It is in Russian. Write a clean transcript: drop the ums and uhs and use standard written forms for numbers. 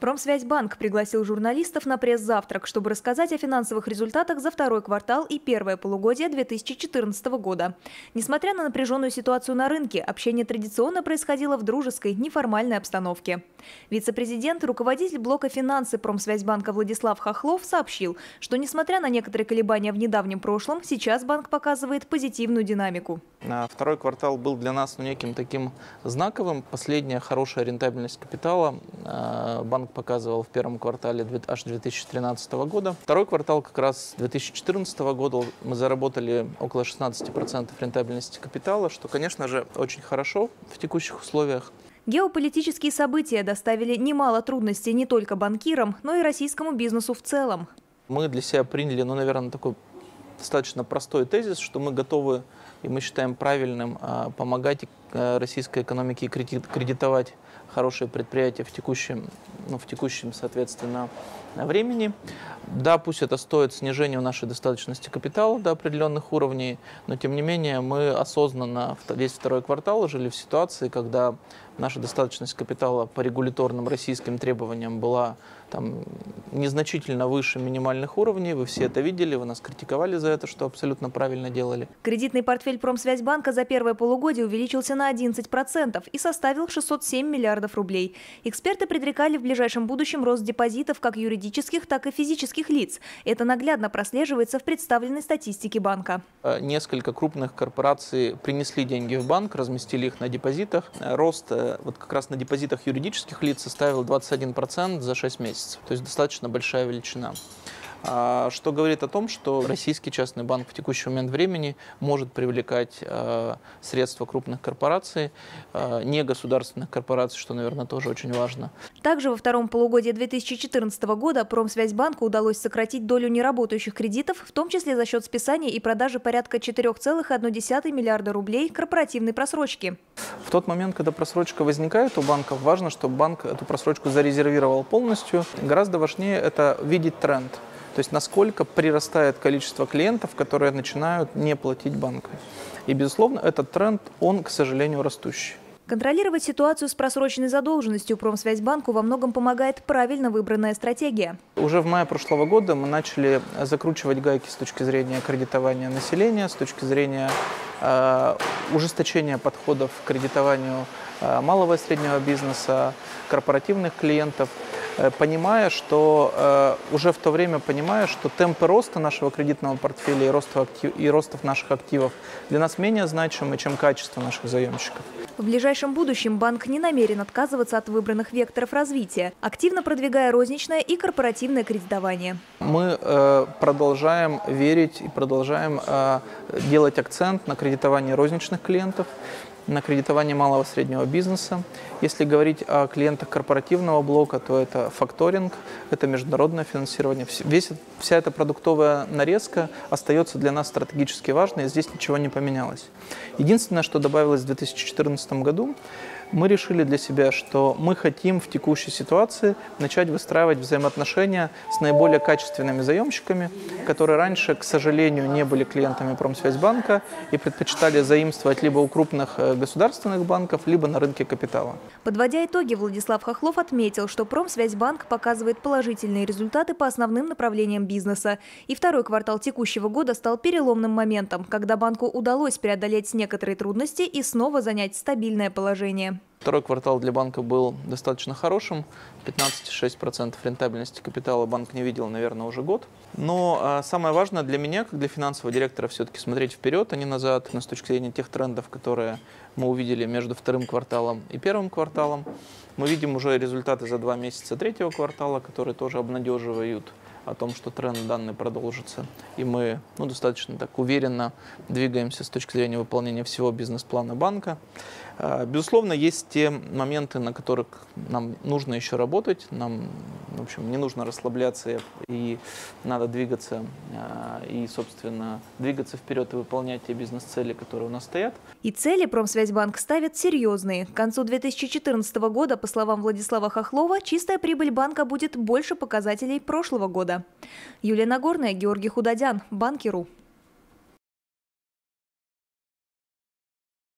Промсвязьбанк пригласил журналистов на пресс-завтрак, чтобы рассказать о финансовых результатах за второй квартал и первое полугодие 2014 года. Несмотря на напряженную ситуацию на рынке, общение традиционно происходило в дружеской, неформальной обстановке. Вице-президент и руководитель блока «Финансы» Промсвязьбанка Владислав Хохлов сообщил, что несмотря на некоторые колебания в недавнем прошлом, сейчас банк показывает позитивную динамику. Второй квартал был для нас неким таким знаковым. Последняя хорошая рентабельность капитала банк показывал в первом квартале аж 2013 года. Второй квартал как раз 2014 года мы заработали около 16% рентабельности капитала, что, конечно же, очень хорошо в текущих условиях. Геополитические события доставили немало трудностей не только банкирам, но и российскому бизнесу в целом. Мы для себя приняли, наверное, такой достаточно простой тезис, что мы готовы и мы считаем правильным помогать российской экономике и кредитовать хорошие предприятия в текущем, соответственно, времени. Да, пусть это стоит снижению нашей достаточности капитала до определенных уровней, но тем не менее мы осознанно весь второй квартал жили в ситуации, когда наша достаточность капитала по регуляторным российским требованиям была незначительно выше минимальных уровней. Вы все это видели, вы нас критиковали за это, что абсолютно правильно делали. Кредитный портфель Промсвязьбанка за первое полугодие увеличился на 11% и составил 607 миллиардов рублей. Эксперты предрекали в ближайшем будущем рост депозитов как юридических, так и физических лиц. Это наглядно прослеживается в представленной статистике банка. Несколько крупных корпораций принесли деньги в банк, разместили их на депозитах. Рост как раз на депозитах юридических лиц составил 21% за 6 месяцев. То есть достаточно большая величина. Что говорит о том, что российский частный банк в текущий момент времени может привлекать средства крупных корпораций, негосударственных корпораций, что, наверное, тоже очень важно. Также во втором полугодии 2014 года Промсвязьбанку удалось сократить долю неработающих кредитов, в том числе за счет списания и продажи порядка 4,1 миллиарда рублей корпоративной просрочки. В тот момент, когда просрочка возникает у банков, важно, чтобы банк эту просрочку зарезервировал полностью. Гораздо важнее это видеть тренд. То есть насколько прирастает количество клиентов, которые начинают не платить банку. И, безусловно, этот тренд, он, к сожалению, растущий. Контролировать ситуацию с просроченной задолженностью Промсвязьбанку во многом помогает правильно выбранная стратегия. Уже в мае прошлого года мы начали закручивать гайки с точки зрения кредитования населения, с точки зрения ужесточения подходов к кредитованию малого и среднего бизнеса, корпоративных клиентов, уже в то время понимая, что темпы роста нашего кредитного портфеля и роста наших активов для нас менее значимы, чем качество наших заемщиков. В ближайшем будущем банк не намерен отказываться от выбранных векторов развития, активно продвигая розничное и корпоративное кредитование. Мы продолжаем верить и продолжаем делать акцент на кредитовании розничных клиентов, на кредитование малого и среднего бизнеса. Если говорить о клиентах корпоративного блока, то это факторинг, это международное финансирование. Вся эта продуктовая нарезка остается для нас стратегически важной, и здесь ничего не поменялось. Единственное, что добавилось в 2014 году, мы решили для себя, что мы хотим в текущей ситуации начать выстраивать взаимоотношения с наиболее качественными заемщиками, которые раньше, к сожалению, не были клиентами Промсвязьбанка и предпочитали заимствовать либо у крупных государственных банков, либо на рынке капитала. Подводя итоги, Владислав Хохлов отметил, что Промсвязьбанк показывает положительные результаты по основным направлениям бизнеса. И второй квартал текущего года стал переломным моментом, когда банку удалось преодолеть некоторые трудности и снова занять стабильное положение. Второй квартал для банка был достаточно хорошим. 15,6% рентабельности капитала банк не видел, наверное, уже год. Но самое важное для меня, как для финансового директора, все-таки смотреть вперед, а не назад, с точки зрения тех трендов, которые мы увидели между вторым кварталом и первым кварталом. Мы видим уже результаты за 2 месяца третьего квартала, которые тоже обнадеживают о том, что тренд данный продолжится. И мы достаточно так уверенно двигаемся с точки зрения выполнения всего бизнес-плана банка. Безусловно, есть те моменты, на которых нам нужно еще работать. Нам, в общем, не нужно расслабляться, и надо двигаться, двигаться вперед и выполнять те бизнес-цели, которые у нас стоят. И цели Промсвязьбанк ставит серьезные. К концу 2014 года, по словам Владислава Хохлова, чистая прибыль банка будет больше показателей прошлого года. Юлия Нагорная, Георгий Худодян, Банки.ру.